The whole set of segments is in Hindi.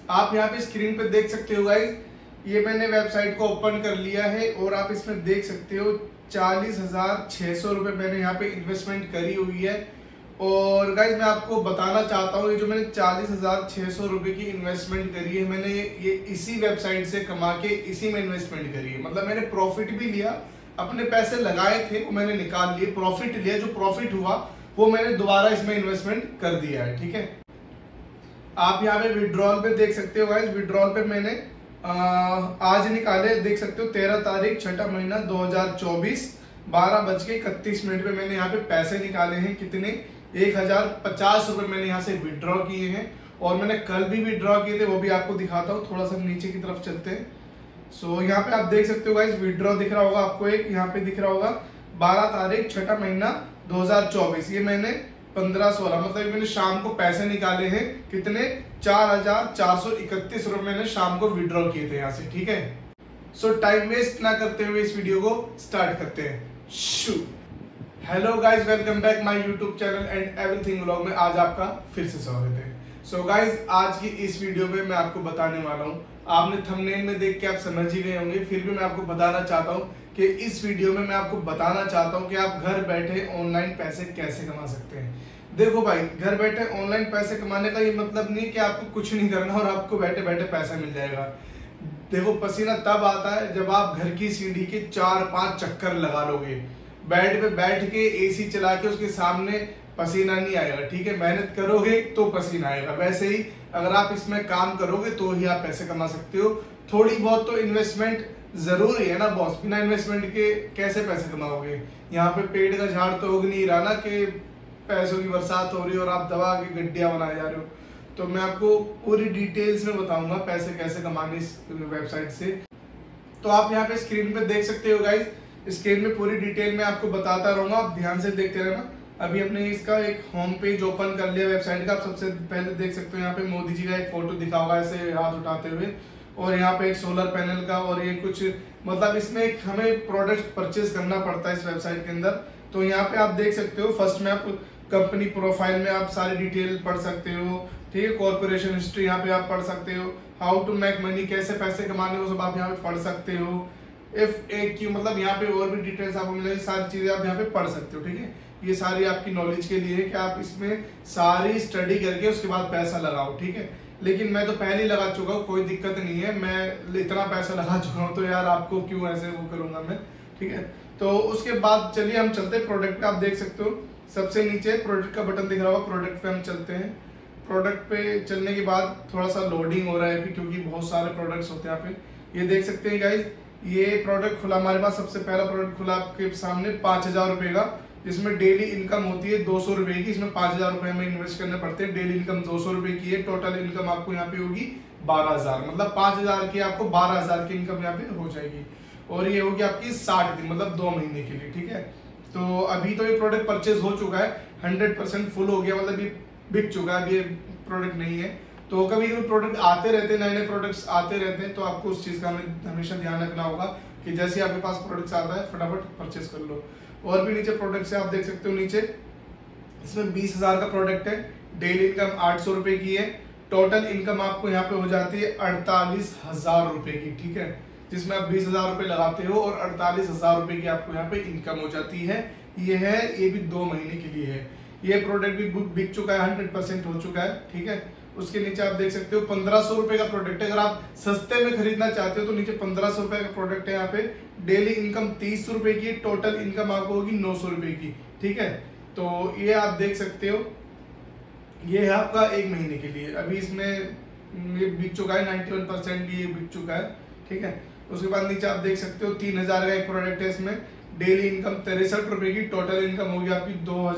आप यहाँ पे स्क्रीन पे देख सकते हो गाइज, ये मैंने वेबसाइट को ओपन कर लिया है और आप इसमें देख सकते हो 40,600 रुपये मैंने यहाँ पे इन्वेस्टमेंट करी हुई है। और गाइज मैं आपको बताना चाहता हूँ, ये जो मैंने 40,600 रुपये की इन्वेस्टमेंट करी है, मैंने ये इसी वेबसाइट से कमा के इसी में इन्वेस्टमेंट करी है। मतलब मैंने प्रॉफिट भी लिया, अपने पैसे लगाए थे वो मैंने निकाल लिए, प्रॉफिट लिया, जो प्रॉफिट हुआ वो मैंने दोबारा इसमें इन्वेस्टमेंट कर दिया है। ठीक है, आप यहाँ पे विड्रॉल पे देख सकते हो गाइस, विड्रॉल पे मैंने आज निकाले, देख सकते हो 13 तारीख 6 महीना 2024 12:31 पे मैंने यहाँ पे पैसे निकाले हैं। कितने? 1,050 रुपये मैंने यहाँ से विड्रॉ किए हैं। और मैंने कल भी विड्रॉ किए थे, वो भी आपको दिखाता हूँ। थोड़ा सा नीचे की तरफ चलते हैं। सो यहाँ पे आप देख सकते हो गाइस, विड्रॉ दिख रहा होगा आपको, एक यहाँ पे दिख रहा होगा 12 तारीख 6 महीना 2024। ये मैंने 15-16 मतलब मैंने शाम को पैसे निकाले हैं। कितने? 4,431 रुपये मैंने शाम को विड्रॉ किए थे यहाँ से। ठीक है, सो टाइम वेस्ट ना करते हुए इस वीडियो को स्टार्ट करते हैं। शू hello guys, welcome back my YouTube channel and everything vlog में आज आपका फिर से स्वागत है। सो गाइज आज की इस वीडियो में मैं आपको बताने वाला हूँ, आपने थंबनेल में देख के आप समझ ही गए होंगे, फिर भी मैं आपको बताना चाहता हूँ कि इस वीडियो में मैं आपको बताना चाहता हूँ कि आप घर बैठे ऑनलाइन पैसे कैसे कमा सकते हैं। देखो भाई, घर बैठे ऑनलाइन पैसे कमाने का ये मतलब नहीं कि आपको कुछ नहीं करना और आपको बैठे बैठे पैसा मिल जाएगा। देखो, पसीना तब आता है जब आप घर की सीढ़ी के 4-5 चक्कर लगा लोगे, बेड पे बैठ के एसी चला के उसके सामने पसीना नहीं आएगा। ठीक है, मेहनत करोगे तो पसीना आएगा। वैसे ही अगर आप इसमें काम करोगे तो ही आप पैसे कमा सकते हो। थोड़ी बहुत तो इन्वेस्टमेंट जरूरी है ना बॉस, बिना इन्वेस्टमेंट के कैसे पैसे कमाओगे? यहाँ पे पेड़ का झाड़ तो उग नहीं रहा ना कि पैसों की बरसात हो रही है और आप दबा के गड्डियां बनाए जा रहे हो। तो मैं आपको पूरी डिटेल्स में बताऊंगा पैसे कैसे कमाने इस वेबसाइट से। तो आप यहाँ पे स्क्रीन पे देख सकते हो गाइज, स्क्रीन में पूरी डिटेल में आपको बताता रहूंगा, आप ध्यान से देखते रहना। अभी हमने इसका एक होम पेज ओपन कर लिया वेबसाइट का। आप सबसे पहले देख सकते हो यहाँ पे मोदी जी का एक फोटो दिखा होगा ऐसे हाथ उठाते हुए, और यहाँ पे एक सोलर पैनल का, और ये कुछ मतलब इसमें एक हमें प्रोडक्ट परचेज करना पड़ता है इस वेबसाइट के अंदर। तो यहाँ पे आप देख सकते हो, फर्स्ट में आप कंपनी प्रोफाइल में आप सारी डिटेल पढ़ सकते हो। ठीक है, कॉर्पोरेशन हिस्ट्री यहाँ पे आप पढ़ सकते हो, हाउ टू मेक मनी, कैसे पैसे कमाने वो सब आप यहाँ पे पढ़ सकते हो। FAQ मतलब यहाँ पे और भी डिटेल्स आपको मिलेगी, सारी चीजें आप यहाँ पे पढ़ सकते हो। ठीक है, ये सारी आपकी नॉलेज के लिए है कि आप इसमें सारी स्टडी करके उसके बाद पैसा लगाओ। ठीक है, लेकिन मैं तो पहले ही लगा चुका हूँ, कोई दिक्कत नहीं है, मैं इतना पैसा लगा चुका हूँ तो यार आपको क्यों ऐसे वो करूंगा मैं। ठीक है, तो उसके बाद चलिए हम चलते हैं प्रोडक्ट पे। आप देख सकते हो सबसे नीचे प्रोडक्ट का बटन दिख रहा होगा, प्रोडक्ट पे हम चलते हैं। प्रोडक्ट पे चलने के बाद थोड़ा सा लोडिंग हो रहा है अभी, क्योंकि बहुत सारे प्रोडक्ट्स होते हैं यहाँ पे। ये देख सकते हैं गाइज, ये प्रोडक्ट खुला हमारे पास, सबसे पहला प्रोडक्ट खुला आपके सामने 5,000 रुपए का, जिसमें डेली इनकम होती है 200 रुपए की। इसमें 5,000 रुपए हमें इन्वेस्ट करने पड़ते हैं, डेली इनकम 200 रुपए की है। टोटल इनकम आपको यहाँ पे होगी 12,000, मतलब 5,000 की आपको 12,000 की इनकम यहाँ पे हो जाएगी। और ये होगी आपकी 60 दिन, मतलब 2 महीने के लिए। ठीक है, तो अभी तो ये प्रोडक्ट परचेज हो चुका है, 100% फुल हो गया, मतलब ये बिक चुका है, अब ये प्रोडक्ट नहीं है। तो कभी कभी प्रोडक्ट आते रहते हैं, नए नए प्रोडक्ट्स आते रहते हैं, तो आपको उस चीज का हमेशा ध्यान रखना होगा कि जैसे आपके पास प्रोडक्ट्स आता है फटाफट परचेस कर लो। और भी नीचे प्रोडक्ट से आप देख सकते हो, नीचे इसमें 20,000 का प्रोडक्ट है, डेली इनकम 800 रुपए की है। टोटल इनकम आपको यहाँ पे हो जाती है 48,000 रुपए की। ठीक है, जिसमें आप 20,000 रुपए लगाते हो और 48,000 रुपए की आपको यहाँ पे इनकम हो जाती है। ये भी 2 महीने के लिए है। ये प्रोडक्ट भी बिक चुका है, 100% हो चुका है। ठीक है, उसके नीचे आप देख सकते हो 1,500 रुपए का प्रोडक्ट है। अगर आप सस्ते में खरीदना चाहते हो तो नीचे 1,500 रुपए का प्रोडक्ट है। यहाँ पे डेली इनकम 30 रुपए की, टोटल इनकम आपको होगी 900 रुपए की। ठीक है, तो ये आप देख सकते हो, ये है आपका 1 महीने के लिए। अभी इसमें ये बिक चुका है, 91% ये बिक चुका है। ठीक है, उसके बाद नीचे आप देख सकते हो 3,000 का एक प्रोडक्ट है, इसमें डेली इनकम 63 रुपए की, टोटल इनकम होगी आपकी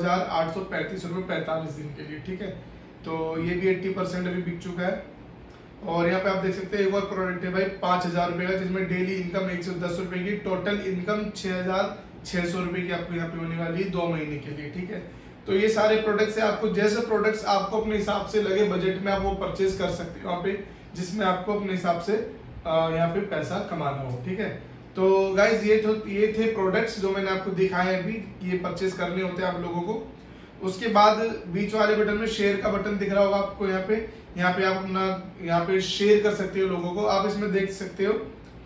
2,835 रुपए 45 दिन के लिए। ठीक है, तो ये भी 80% अभी बिक चुका है। और यहाँ पे आप देख सकते हैं एक और प्रोडक्ट है भाई 5,000 रुपए का, जिसमें डेली इनकम 110 रुपए की, टोटल इनकम 6,600 रुपए की आपको यहाँ पे होने वाली है 2 महीने के लिए। ठीक है, तो ये सारे प्रोडक्ट्स है, आपको जैसे प्रोडक्ट्स आपको अपने हिसाब से लगे बजट में आप वो परचेज कर सकते हो वहाँ पे, जिसमें आपको अपने हिसाब से यहाँ पे पैसा कमाना हो। ठीक है, तो गाइज ये थे प्रोडक्ट्स जो मैंने आपको दिखाए अभी, ये परचेज करने होते हैं आप लोगों को। उसके बाद बीच वाले बटन में शेयर का बटन दिख रहा होगा आपको, यहाँ पे आप अपना यहाँ पे शेयर कर सकते हो लोगों को। आप इसमें देख सकते हो,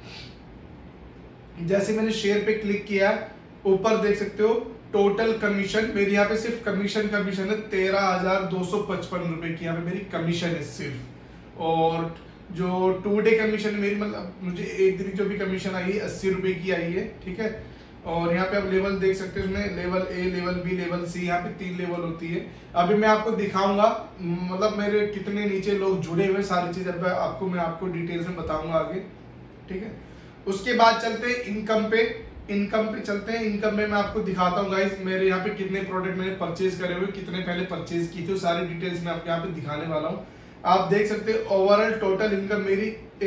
जैसे मैंने शेयर पे क्लिक किया, ऊपर देख सकते हो टोटल कमीशन मेरी यहाँ पे सिर्फ कमीशन है 13,255 रुपए की यहाँ पे मेरी कमीशन है सिर्फ। और जो 2 डे कमीशन मेरी, मतलब मुझे एक दिन जो भी कमीशन आई है 80 रुपए की आई है, ठीक है। और यहाँ पे आप लेवल देख सकते हो, उसमें level A, level B, level C, यहाँ पे 3 लेवल होती है। अभी मैं आपको दिखाऊंगा मतलब मेरे कितने नीचे लोग जुड़े हुए, सारी चीज अब मैं आपको डिटेल्स में बताऊंगा आगे, ठीक है। उसके बाद चलते हैं इनकम पे चलते हैं। इनकम में मैं आपको दिखाता हूँ गाइस मेरे यहाँ पे कितने प्रोडक्ट मैंने परचेज करे हुए, कितने पहले परचेज की थी, सारी डिटेल्स मैं आपको यहाँ पे दिखाने वाला हूँ। आप देख सकते हैं ओवरऑल टोटल इनकम मेरी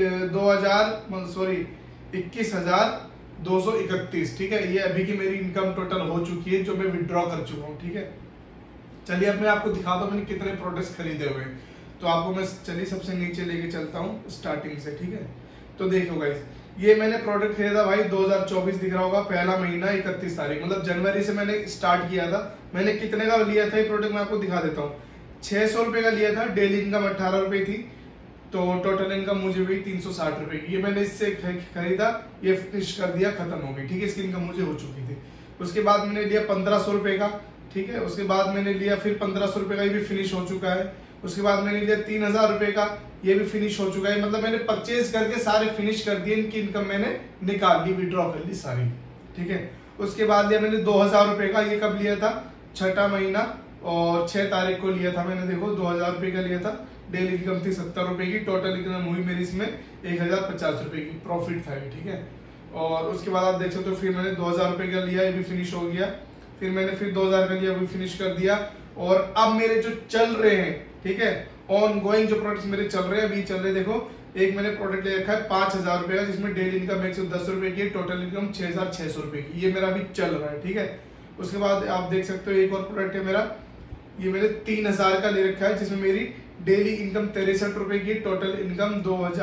21,231, ठीक है। ये अभी की मेरी इनकम टोटल हो चुकी है जो मैं विड्रॉ कर चुका हूँ, ठीक है। चलिए अब मैं आपको दिखाता हूँ मैंने कितने प्रोडक्ट्स खरीदे हुए। तो आपको मैं चलिए सबसे नीचे लेके चलता हूँ स्टार्टिंग से, ठीक है। तो देखो गाइस, ये मैंने प्रोडक्ट खरीदा भाई 2024 दिख रहा होगा, पहला महीना 31 तारीख, मतलब जनवरी से मैंने स्टार्ट किया था। मैंने कितने का लिया था ये प्रोडक्ट मैं आपको दिखा देता हूँ। 600 रुपए का लिया था, डेली इनकम 18 रुपए थी, तो टोटल इनकम मुझे हुई 360 रुपए की। ये मैंने इससे खरीदा, ये फिनिश कर दिया, खत्म हो गई, ठीक है। इसकी इनकम मुझे हो चुकी थी। उसके बाद मैंने लिया 1500 रुपए का, ठीक है। उसके बाद मैंने लिया फिर 1500 रुपए का, ये भी फिनिश हो चुका है। उसके बाद मैंने लिया 3000 रुपए का, ये भी फिनिश हो चुका है। मतलब मैंने परचेज करके सारे फिनिश कर दिए, इनकी इनकम मैंने निकाल ली, विड्रॉ कर ली सारी, ठीक है। उसके बाद लिया मैंने 2000 रुपए का, ये कब लिया था, 6ठा महीना और 6 तारीख को लिया था मैंने, देखो 2000 रुपए का लिया था। डेली इनकम थी 70 रुपए की, टोटल इनकम हुई मेरी इसमें 1050 रुपए की, प्रॉफिट था ये, ठीक है। और उसके बाद आप देख सकते हो फिर मैंने 2000 रुपए का लिया, ये भी फिनिश हो गया। फिर मैंने फिर 2000 का लिया, वो भी फिनिश कर दिया। और अब मेरे जो चल रहे हैं, ठीक है, ऑन गोइंग जो प्रोडक्ट्स मेरे चल रहे हैं, अभी चल रहे हैं, देखो एक मैंने प्रोडक्ट ले रखा है 5000 रुपए का, जिसमें डेली इनकम 110 रुपए की, टोटल इनकम 6600 रुपए की, ये मेरा अभी चल रहा है, ठीक है। उसके बाद आप देख सकते हो एक और प्रोडक्ट है मेरा, ये मैंने 3000 का ले रखा है, जिसमें मेरी डेली इनकम 63 रुपए की, टोटल इनकम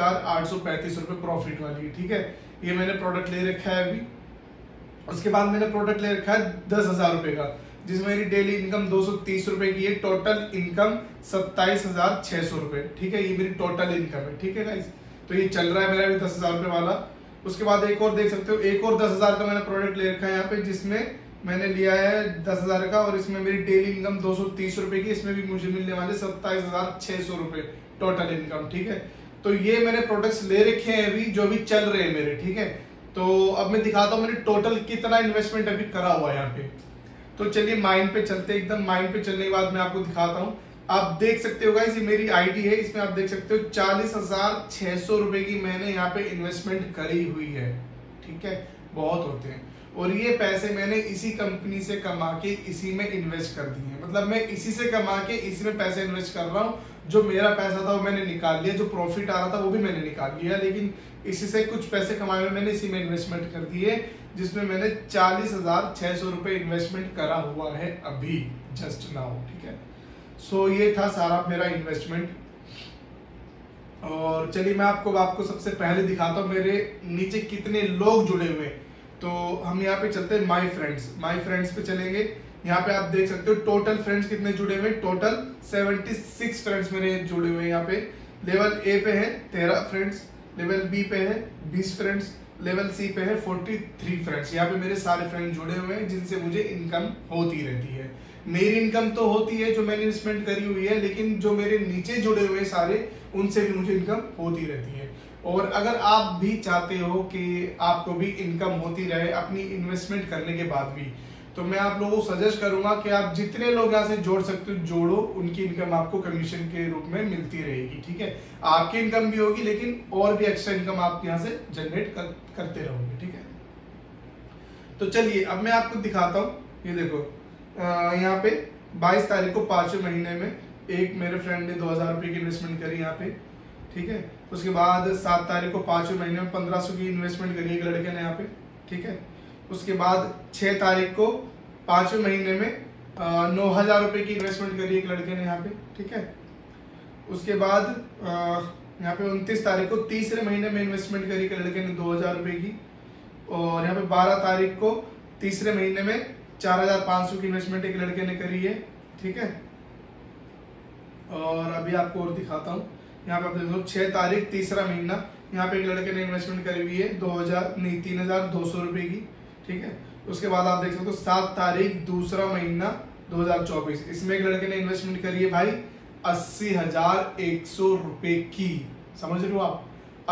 2835 रुपए प्रॉफिट वाली है, ठीक है। ये मैंने प्रोडक्ट ले रखा है अभी। उसके बाद मैंने प्रोडक्ट ले रखा है 10,000 रुपए का, जिसमें मेरी डेली इनकम 230 रुपए की है, टोटल इनकम 27,600 रुपए, ठीक है। ये मेरी टोटल इनकम है, ठीक है गाइस। तो ये चल रहा है मेरा भी 10,000 रुपए वाला। उसके बाद एक और देख सकते हो, एक और 10,000 का मैंने प्रोडक्ट ले रखा है यहाँ पे, जिसमें मैंने लिया है 10,000 का, और इसमें मेरी डेली इनकम 230 रुपए की, इसमें भी मुझे मिलने वाले 27,600 रुपए टोटल इनकम, ठीक है। तो ये मैंने प्रोडक्ट्स ले रखे हैं अभी, जो भी चल रहे हैं मेरे, ठीक है। तो अब मैं दिखाता हूँ मैंने टोटल कितना इन्वेस्टमेंट अभी करा हुआ है यहाँ पे। तो चलिए माइंड पे चलते, एकदम माइंड पे चलने के बाद मैं आपको दिखाता हूँ। आप देख सकते हो गाइस, ये मेरी आईडी है, इसमें आप देख सकते हो 40,600 रुपए की मैंने यहाँ पे इन्वेस्टमेंट करी हुई है, ठीक है। बहुत होते हैं, और ये पैसे मैंने इसी कंपनी से कमा के इसी में इन्वेस्ट कर दिए हैं। मतलब मैं इसी से कमा के इसी में पैसे इन्वेस्ट कर रहा हूँ। जो मेरा पैसा था वो मैंने निकाल लिया, जो प्रॉफिट आ रहा था वो भी मैंने निकाल लिया, लेकिन इसी से कुछ पैसे कमाए हुए मैंने इसी में इन्वेस्टमेंट कर दिए, जिसमें मैंने 40,600 रुपए इन्वेस्टमेंट करा हुआ है अभी जस्ट नाउ, ठीक है। सो ये था सारा मेरा इन्वेस्टमेंट। और चलिए मैं आपको सबसे पहले दिखाता हूँ मेरे नीचे कितने लोग जुड़े हुए हैं। तो हम यहाँ पे चलते हैं माय फ्रेंड्स पे चलेंगे। यहाँ पे आप देख सकते हो टोटल फ्रेंड्स कितने जुड़े हुए, टोटल 76 फ्रेंड्स मेरे जुड़े हुए हैं यहाँ पे। लेवल ए पे है 13 फ्रेंड्स, लेवल बी पे है 20 फ्रेंड्स, लेवल सी पे है 43 फ्रेंड्स। यहाँ पे मेरे सारे फ्रेंड जुड़े हुए हैं, जिनसे मुझे इनकम होती रहती है। मेरी इनकम तो होती है जो मैंने इन्वेस्टमेंट करी हुई है, लेकिन जो मेरे नीचे जुड़े हुए सारे, उनसे भी मुझे इनकम होती रहती है। और अगर आप भी चाहते हो कि आपको भी इनकम होती रहे अपनी इन्वेस्टमेंट करने के बाद भी, तो मैं आप लोगों को सजेस्ट करूंगा कि आप जितने लोग यहाँ से जोड़ सकते हो जोड़ो, उनकी इनकम आपको कमीशन के रूप में मिलती रहेगी, ठीक है। आपकी इनकम भी होगी, लेकिन और भी एक्स्ट्रा इनकम आप यहाँ से जनरेट करते रहोगे, ठीक है। तो चलिए अब मैं आपको दिखाता हूँ। ये देखो यहाँ पे 22 तारीख को 5वें महीने में एक मेरे फ्रेंड ने 2,000 रुपए की इन्वेस्टमेंट करी यहाँ पे, ठीक है। उसके बाद 7 तारीख को 5वें महीने में 1500 की इन्वेस्टमेंट करी एक लड़के ने यहाँ पे, ठीक है। उसके बाद 6 तारीख को 5वें महीने में 9,000 रुपए की इन्वेस्टमेंट करी एक लड़के ने यहाँ पे, ठीक है। उसके बाद यहाँ पे 29 तारीख को तीसरे महीने में इन्वेस्टमेंट करी एक लड़के ने 2,000 रुपए की। और यहाँ पे 12 तारीख को तीसरे महीने में 4,500 की इन्वेस्टमेंट एक लड़के ने करी है, ठीक है। और अभी आपको और दिखाता हूँ, यहाँ पे आप देख लो 6 तारीख तीसरा महीना, यहाँ पे एक लड़के ने इन्वेस्टमेंट करी हुई है 3,200 रुपए की, ठीक है। उसके बाद आप देख सकते हो 7 तारीख दूसरा महीना 2024, इसमें एक लड़के ने इन्वेस्टमेंट करी है भाई 80,100 रुपए की, समझ रहे हो आप,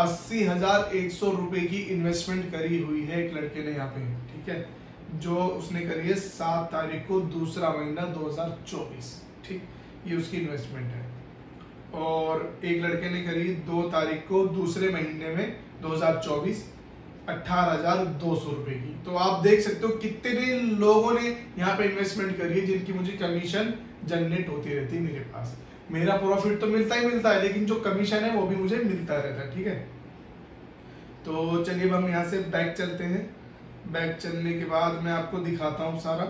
80,100 रुपए की इन्वेस्टमेंट करी हुई है एक लड़के ने यहाँ पे, ठीक है, जो उसने करी है 7 तारीख को दूसरा महीना 2024, ठीक, ये उसकी इन्वेस्टमेंट है। और एक लड़के ने करी 2 तारीख को दूसरे महीने में 2024 18,200 रुपए की। तो आप देख सकते हो कितने लोगों ने यहाँ पे इन्वेस्टमेंट करी है जिनकी मुझे कमीशन जनरेट होती रहती है मेरे पास। मेरा प्रॉफिट तो मिलता ही मिलता है, लेकिन जो कमीशन है वो भी मुझे मिलता रहता है, ठीक है। तो चलिए हम यहाँ से बैक चलते हैं। बैक चलने के बाद मैं आपको दिखाता हूँ सारा।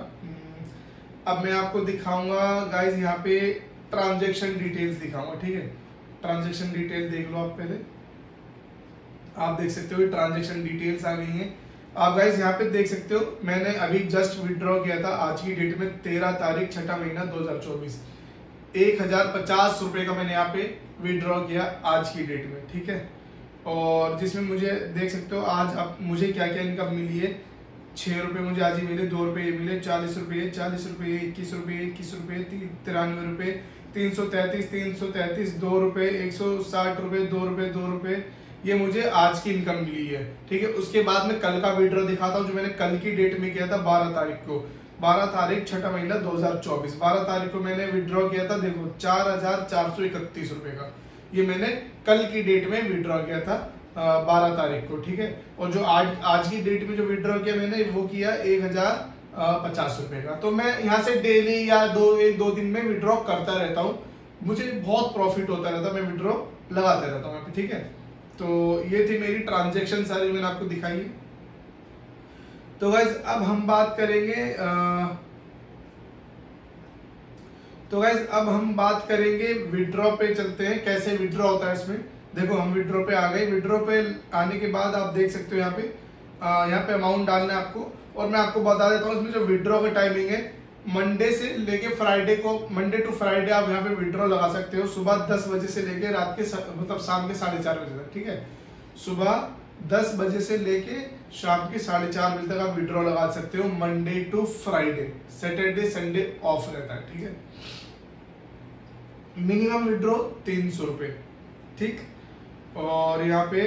अब मैं आपको दिखाऊंगा गाइज यहाँ पे ट्रांजैक्शन डिटेल्स दिखाऊंगा, ठीक है। ट्रांजैक्शन डिटेल देख लो आप पहले, आप देख सकते हो ट्रांजैक्शन डिटेल्स आ गई हैं। आप गाइज यहाँ पे देख सकते हो मैंने अभी जस्ट विड्रॉ किया था आज की डेट में 13 तारीख छठा महीना 2024, 1,050 रुपए का मैंने यहाँ पे विड्रॉ किया आज की डेट में, ठीक है। और जिसमें मुझे देख सकते हो आज अब मुझे क्या क्या इनकम मिली है। 6 रुपए मुझे आज ही मिले, 2 रुपए ये मिले, 40 रुपए, 21 रुपए, 21 रुपए, 93 रुपए, 333, 2 रुपए, 160 रुपए, 2 रुपए, 2 रुपए, ये मुझे आज की इनकम मिली है, ठीक है। उसके बाद मैं कल का विड्रॉ दिखाता हूँ जो मैंने कल की डेट में किया था 12 तारीख को, 12 तारीख छठा महीना 2024, 12 तारीख को मैंने विड्रॉ किया था, देखो 4,431 रुपए का, ये मैंने कल की डेट में विड्रॉ किया था 12 तारीख को, ठीक है। और जो आज की डेट में जो विड्रॉ किया मैंने वो किया 1,050 रुपए का। तो मैं यहाँ से डेली या 1-2 दिन में विड्रॉ करता रहता हूँ, मुझे बहुत प्रॉफिट होता रहता है, मैं विड्रॉ लगाते रहता हूँ यहाँ पे, ठीक है। तो ये थी मेरी ट्रांजैक्शन सारी मैंने आपको दिखाई है। तो गाइज अब हम बात करेंगे विड्रॉ पे चलते हैं, कैसे विड्रॉ होता है इसमें। देखो हम विड्रॉ पे आ गए। विड्रॉ पे आने के बाद आप देख सकते हो यहाँ पे अमाउंट डालना है आपको। और मैं आपको बता देता हूँ इसमें जो विड्रॉ का टाइमिंग है मंडे से लेके फ्राइडे को, मंडे टू फ्राइडे आप यहाँ पे विड्रॉ लगा सकते हो, सुबह 10 बजे से लेके रात के मतलब शाम के 4:30 बजे तक, ठीक है। सुबह 10 बजे से लेके शाम के 4:30 बजे तक आप विड्रॉ लगा सकते हो, Monday to Friday, Saturday Sunday off रहता है, ठीक है। मिनिमम विड्रॉ 300 रुपए, ठीक। और यहाँ पे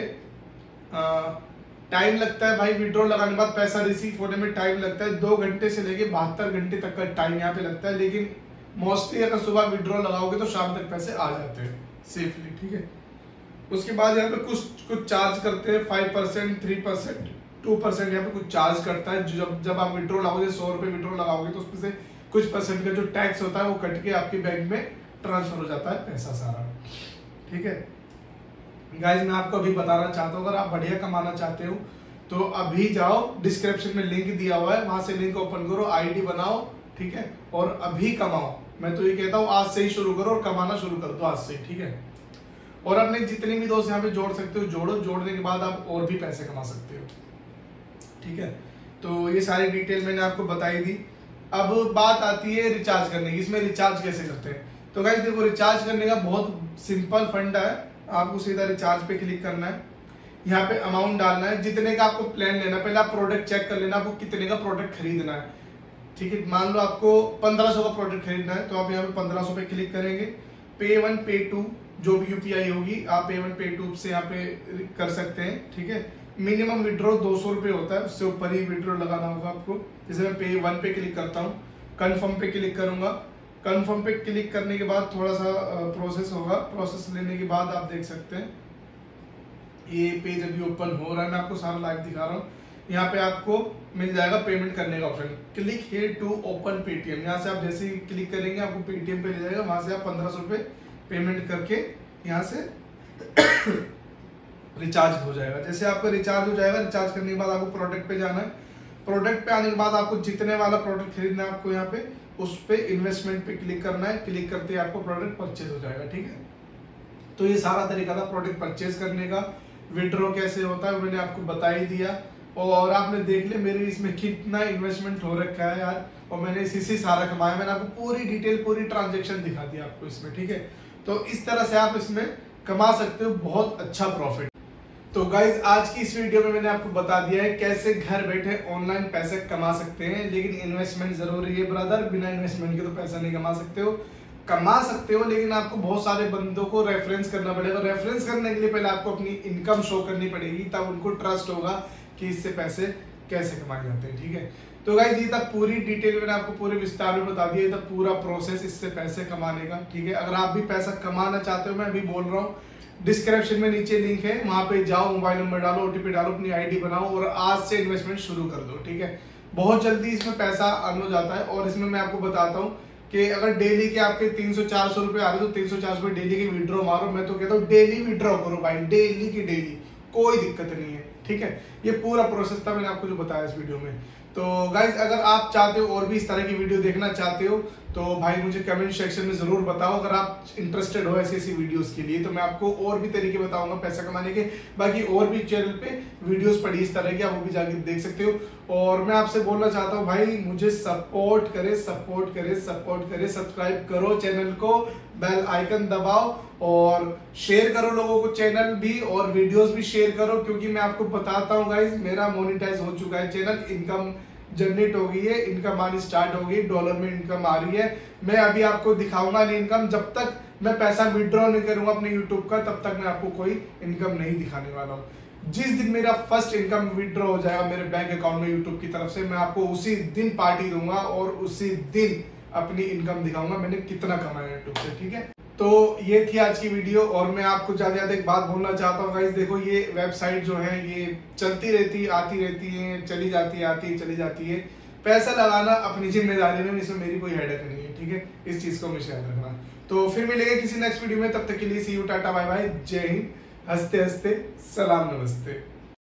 टाइम लगता है भाई, विड्रॉ लगाने के बाद पैसा रिसीव होने में टाइम लगता है 2 घंटे से लेके 72 घंटे तक का टाइम यहाँ पे लगता है। लेकिन मोस्टली अगर सुबह विड्रॉ लगाओगे तो शाम तक पैसे आ जाते हैं सेफली, ठीक है। उसके बाद यहाँ पे कुछ चार्ज करते हैं, 5%, 3%, 2% यहाँ पे कुछ चार्ज करता है। जब आप विड्रॉ लगाओगे 100 रुपए विड्रॉ लगाओगे तो उसमें से कुछ परसेंट का जो टैक्स होता है वो कट के आपके बैंक में ट्रांसफर हो जाता है पैसा सारा, ठीक है। गाइज मैं आपको अभी बताना चाहता हूँ, अगर आप बढ़िया कमाना चाहते हो तो अभी जाओ, डिस्क्रिप्शन में लिंक दिया हुआ है, वहां से लिंक ओपन करो, आईडी बनाओ, ठीक है, और अभी कमाओ। मैं तो ये कहता हूँ आज से ही शुरू करो और कमाना शुरू कर दो आज से, ठीक है। और अपने जितने भी दोस्त यहाँ पे जोड़ सकते हो जोड़ो, जोड़ने के बाद आप और भी पैसे कमा सकते हो, ठीक है। तो ये सारी डिटेल मैंने आपको बताई दी। अब बात आती है रिचार्ज करने की, इसमें रिचार्ज कैसे करते हैं। तो गाइस देखो रिचार्ज करने का बहुत सिंपल फंडा है, आपको सीधा रिचार्ज पे क्लिक करना है, यहाँ पे अमाउंट डालना है, जितने का आपको प्लान लेना है। पहले आप प्रोडक्ट चेक कर लेना आपको कितने का प्रोडक्ट खरीदना है, ठीक है। मान लो आपको 1500 का प्रोडक्ट खरीदना है तो आप यहाँ पे 1500 पे क्लिक करेंगे। पे 1 पे 2 जो भी यूपीआई होगी आप पे 1 पे 2 से यहाँ पे कर सकते हैं, ठीक है। मिनिमम विड्रॉ 200 रुपए होता है, उससे ऊपर ही विड्रॉ लगाना होगा आपको। जैसे मैं पे 1 पे क्लिक करता हूँ, कन्फर्म पे क्लिक करूंगा। कन्फर्म पे क्लिक करने के बाद थोड़ा सा प्रोसेस होगा, प्रोसेस लेने के बाद आप देख सकते हैं ये पेज अभी ओपन हो रहा है, मैं आपको सारा लाइव दिखा रहा हूँ। यहाँ पे आपको मिल जाएगा पेमेंट करने का option, click here to open Paytm. यहाँ से आप जैसे ही क्लिक करेंगे आपको पेटीएम पे ले जाएगा, वहां से आप 1500 रुपए पेमेंट करके यहाँ से रिचार्ज हो जाएगा। जैसे आपका रिचार्ज हो जाएगा, रिचार्ज करने के बाद आपको प्रोडक्ट पे जाना है। प्रोडक्ट पे आने के बाद आपको जितने वाला प्रोडक्ट खरीदना है आपको यहाँ पे उस पे इन्वेस्टमेंट पे क्लिक करना है। क्लिक करते ही आपको प्रोडक्ट परचेज हो जाएगा, ठीक है। तो ये सारा तरीका था प्रोडक्ट परचेज करने का। विड्रॉ कैसे होता है मैंने आपको बता ही दिया। और आपने देख लिया मेरे इसमें कितना इन्वेस्टमेंट हो रखा है यार, और मैंने इसी से सारा कमाया। मैंने आपको पूरी डिटेल, पूरी ट्रांजेक्शन दिखा दी आपको इसमें, ठीक है। तो इस तरह से आप इसमें कमा सकते हो बहुत अच्छा प्रॉफिट। तो गाइज आज की इस वीडियो में मैंने आपको बता दिया है कैसे घर बैठे ऑनलाइन पैसे कमा सकते हैं, लेकिन इन्वेस्टमेंट जरूरी है ब्रदर। बिना इन्वेस्टमेंट के तो पैसा नहीं कमा सकते हो। कमा सकते हो लेकिन आपको बहुत सारे बंदों को रेफरेंस करना पड़ेगा। रेफरेंस करने के लिए पहले आपको अपनी इनकम शो करनी पड़ेगी, तब उनको ट्रस्ट होगा कि इससे पैसे कैसे कमाए जाते हैं, ठीक है। तो गाइस ये तक पूरी डिटेल मैंने आपको पूरे विस्तार में बता दिया, ये तक पूरा प्रोसेस इससे पैसे कमाने का, ठीक है। अगर आप भी पैसा कमाना चाहते हो, मैं अभी बोल रहा हूँ, डिस्क्रिप्शन में नीचे लिंक है, वहां पे जाओ, मोबाइल नंबर डालो, ओटीपी डालो, अपनी आईडी बनाओ और आज से इन्वेस्टमेंट शुरू कर दो, ठीक है। बहुत जल्दी इसमें पैसा अर्न हो जाता है। और इसमें मैं आपको बताता हूँ कि अगर डेली के आपके 300-400 रुपए आ रहे तो 300-400 रुपए डेली के विड्रॉ मारो। मैं तो कहता हूँ डेली विड्रॉ करो भाई, डेली की डेली, कोई दिक्कत नहीं है, ठीक है। ये पूरा प्रोसेस था, मैंने आपको जो बताया इस वीडियो में। तो गाइज अगर आप चाहते हो और भी इस तरह की वीडियो देखना चाहते हो तो भाई मुझे कमेंट सेक्शन में जरूर बताओ। अगर आप इंटरेस्टेड हो ऐसी वीडियोस के लिए तो मैं आपको और भी तरीके बताऊंगा पैसा कमाने के। बाकी और भी चैनल पे वीडियोस पड़ी इस तरह की, आप वो भी जाके देख सकते हो। और मैं आपसे बोलना चाहता हूँ भाई, मुझे सपोर्ट करे, सब्सक्राइब करो चैनल को, बेल आइकन दबाओ और शेयर करो लोगों को चैनल भी, और वीडियोस भी शेयर करो, क्योंकि मैं आपको बताता हूँ गाइज मेरा मोनेटाइज हो चुका है चैनल, इनकम जनरेट हो गई है, इनकम आनी स्टार्ट हो गई, डॉलर में इनकम आ रही है। मैं अभी आपको दिखाऊंगा नहीं इनकम, जब तक मैं पैसा विड्रॉ नहीं करूंगा अपने यूट्यूब का, तब तक मैं आपको कोई इनकम नहीं दिखाने वाला हूँ। जिस दिन मेरा फर्स्ट इनकम विड्रॉ हो जाएगा मेरे बैंक अकाउंट में यूट्यूब की तरफ से, मैं आपको उसी दिन पार्टी दूंगा और उसी दिन अपनी इनकम दिखाऊंगा मैंने कितना कमाया यूट्यूब से, ठीक है। तो ये थी आज की वीडियो। और मैं आपको ज्यादा एक बात बोलना चाहता हूँ गाइस, देखो ये वेबसाइट जो है ये चलती रहती है, आती रहती है, चली जाती है, आती है, चली जाती है। पैसा लगाना अपनी जिम्मेदारी में, इसमें मेरी कोई हेडेक नहीं है, ठीक है। इस चीज को हमेशा याद रखना। तो फिर मिलेंगे किसी नेक्स्ट वीडियो में, तब तक के लिए see you, tata, bye bye, जय हिंद, हंसते हंसते सलाम, नमस्ते।